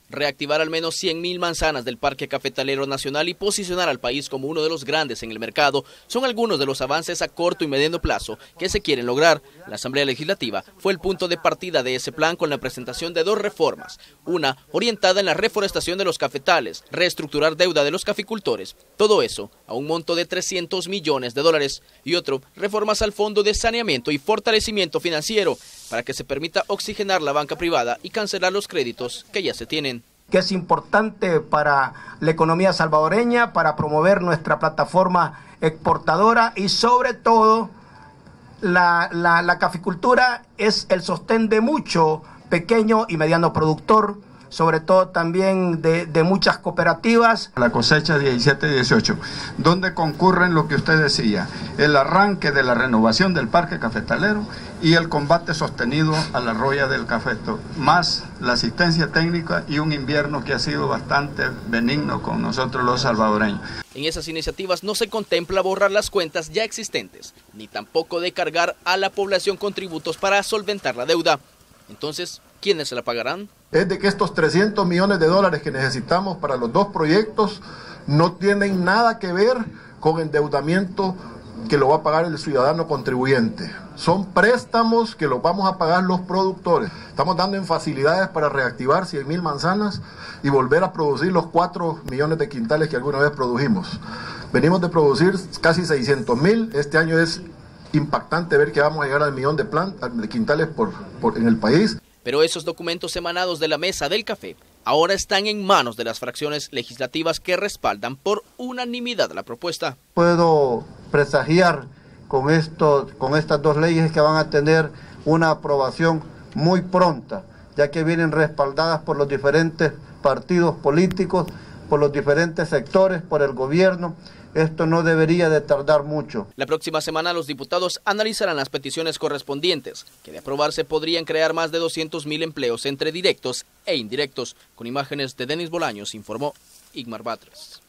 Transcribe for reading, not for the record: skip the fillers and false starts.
Reactivar al menos 100.000 manzanas del Parque Cafetalero Nacional y posicionar al país como uno de los grandes en el mercado son algunos de los avances a corto y mediano plazo que se quieren lograr. La Asamblea Legislativa fue el punto de partida de ese plan con la presentación de 2 reformas, una orientada en la reforestación de los cafetales, reestructurar deuda de los caficultores, todo eso a un monto de $300 millones, y otro, reformas al Fondo de Saneamiento y Fortalecimiento Financiero para que se permita oxigenar la banca privada y cancelar los créditos que ya se tienen. Que es importante para la economía salvadoreña, para promover nuestra plataforma exportadora y sobre todo la caficultura es el sostén de mucho pequeño y mediano productor, sobre todo también de muchas cooperativas. La cosecha 17-18, donde concurren lo que usted decía, el arranque de la renovación del parque cafetalero y el combate sostenido a la roya del cafeto, más la asistencia técnica y un invierno que ha sido bastante benigno con nosotros los salvadoreños. En esas iniciativas no se contempla borrar las cuentas ya existentes, ni tampoco de cargar a la población con tributos para solventar la deuda. Entonces, ¿quiénes se la pagarán? Es de que estos $300 millones que necesitamos para los 2 proyectos no tienen nada que ver con endeudamiento que lo va a pagar el ciudadano contribuyente. Son préstamos que los vamos a pagar los productores. Estamos dando en facilidades para reactivar 100.000 manzanas y volver a producir los 4 millones de quintales que alguna vez produjimos. Venimos de producir casi 600.000. Este año es impactante ver que vamos a llegar al 1 millón de quintales en el país. Pero esos documentos emanados de la mesa del café ahora están en manos de las fracciones legislativas que respaldan por unanimidad la propuesta. Puedo presagiar con estas 2 leyes que van a tener una aprobación muy pronta, ya que vienen respaldadas por los diferentes partidos políticos, por los diferentes sectores, por el gobierno. Esto no debería de tardar mucho. La próxima semana los diputados analizarán las peticiones correspondientes, que de aprobarse podrían crear más de 200.000 empleos entre directos e indirectos. Con imágenes de Denis Bolaños, informó Igmar Batres.